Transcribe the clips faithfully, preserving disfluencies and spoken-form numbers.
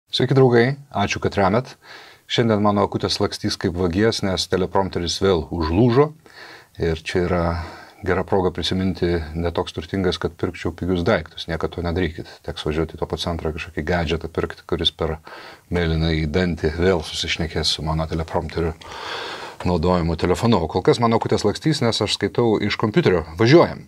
Sveiki draugai, ačiū, kad remet. Šiandien mano akutės lakstys kaip vagies, nes teleprompteris vėl užlūžo. Ir čia yra gera proga prisiminti netoks turtingas, kad pirkčiau pigius daiktus. Niekad to nedarykit. Teks važiuoti į topo centrą kažkokį gadgetą pirkti, kuris per mėlyną į dantį vėl susišnekės su mano teleprompteriu naudojimu telefonu. O kol kas mano akutės lakstys, nes aš skaitau iš kompiuterio. Važiuojam.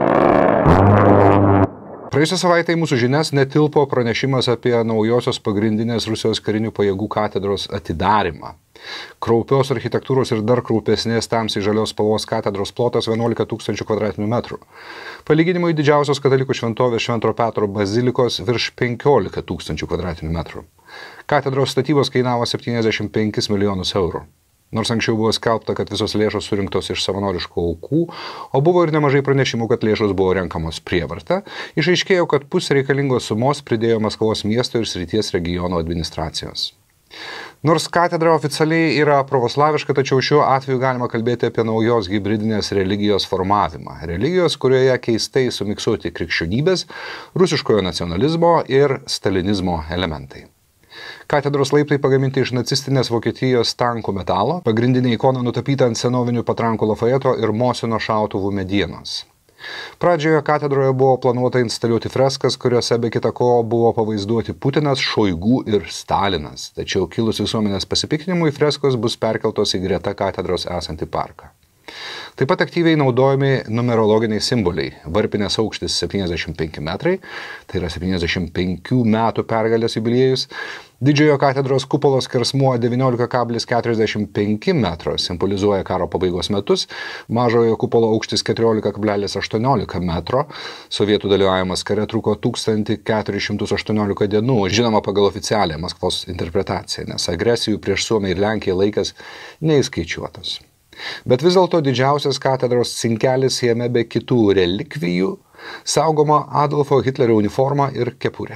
Praėjusią savaitę į mūsų žinias netilpo pranešimas apie naujosios pagrindinės Rusijos karinių pajėgų katedros atidarimą. Kraupios architektūros ir dar kraupesnės tamsiai žalios spalvos katedros plotas vienuolika tūkstančių kvadratinių metrų. Palyginimui didžiausios katalikų šventovės Švento Petro bazilikos virš penkiolika tūkstančių kvadratinių metrų. Katedros statybos kainavo septyniasdešimt penkis milijonus eurų. Nors anksčiau buvo skelbta, kad visos lėšos surinktos iš savanoriškų aukų, o buvo ir nemažai pranešimų, kad lėšos buvo renkamos prievarta, išaiškėjo, kad pusę reikalingos sumos pridėjo Maskvos miesto ir srities regiono administracijos. Nors katedra oficialiai yra pravoslaviška, tačiau šiuo atveju galima kalbėti apie naujos hibridinės religijos formavimą. Religijos, kurioje keistai sumiksuoti krikščionybės, rusiškojo nacionalizmo ir stalinizmo elementai. Katedros laiptai pagaminti iš nacistinės Vokietijos tankų metalo, pagrindinė ikona nutapyta ant senovinių patrankų Lafayeto ir Mosino šautuvų medienos. Pradžioje katedroje buvo planuota instaliuoti freskas, kuriuose be kita ko buvo pavaizduoti Putinas, Šoigu ir Stalinas. Tačiau kilus visuomenės pasipiktinimui freskos bus perkeltos į greta katedros esantį parką. Taip pat aktyviai naudojami numerologiniai simboliai. Varpinės aukštis septyniasdešimt penki metrai, tai yra septyniasdešimt penkių metų pergalės jubiliejus. Didžiojo katedros kupolos skersmuo devyniolika kablelis keturiasdešimt penki metro simbolizuoja karo pabaigos metus. Mažojo kupolo aukštis keturiolika kablelis aštuoniolika metro. Sovietų dalyvavimas kare truko tūkstantį keturis šimtus aštuoniolika dienų, žinoma pagal oficialią Maskvos interpretaciją, nes agresijų prieš Suomiją ir Lenkiją laikas neįskaičiuotas. Bet vis dėlto didžiausias katedros cinkelis jame be kitų relikvijų saugoma Adolfo Hitlerio uniforma ir kepurė.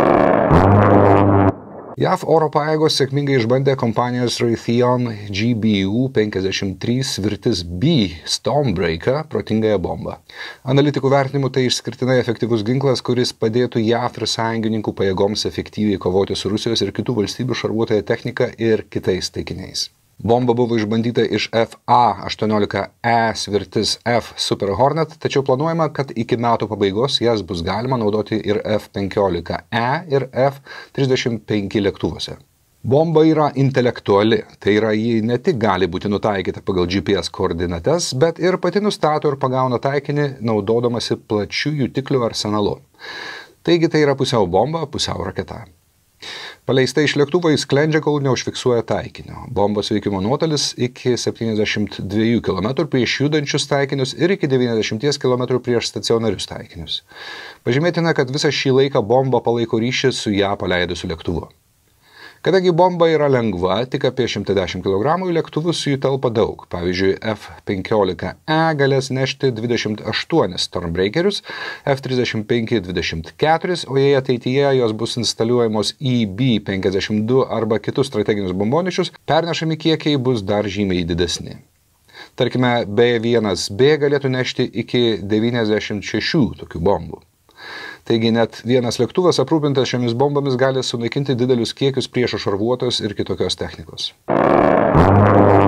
JAV oro pajėgos sėkmingai išbandė kompanijos Raytheon G B U penkiasdešimt trys Virtis B Stormbreaker protingąją bombą. Analitikų vertinimu tai išskirtinai efektyvus ginklas, kuris padėtų JAV ir sąjungininkų pajėgoms efektyviai kovoti su Rusijos ir kitų valstybių šarvuotąja technika ir kitais taikiniais. Bomba buvo išbandyta iš F A aštuoniolika E Svirtis F Super Hornet, tačiau planuojama, kad iki metų pabaigos jas bus galima naudoti ir F penkiolika E ir F trisdešimt penki lėktuvuose. Bomba yra intelektuali, tai yra ji ne tik gali būti nutaikyta pagal G P S koordinates, bet ir pati nustato ir pagauna taikinį naudodamasi plačių jutiklių arsenalu. Taigi tai yra pusiau bomba, pusiau raketa. Paleista iš lėktuvo įsklendžia, kol neužfiksuoja taikinio. Bombos veikimo nuotolis iki septyniasdešimt dviejų kilometrų prieš judančius taikinius ir iki devyniasdešimt kilometrų prieš stacionarius taikinius. Pažymėtina, kad visą šį laiką bomba palaiko ryšį su ją paleidusiu lėktuvu. Kadangi bomba yra lengva, tik apie šimtą dešimt kilogramų, į lėktuvus jų telpa daug. Pavyzdžiui, F penkiolika E galės nešti dvidešimt aštuonis Stormbreakerius, F trisdešimt penki dvidešimt keturis, o jei ateityje jos bus instaliuojamos į B penkiasdešimt du arba kitus strateginius bombonešius, pernešami kiekiai bus dar žymiai didesni. Tarkime, B vienas B galėtų nešti iki devyniasdešimt šešių tokių bombų. Taigi net vienas lėktuvas aprūpintas šiomis bombomis gali sunaikinti didelius kiekius priešo šarvuotos ir kitokios technikos.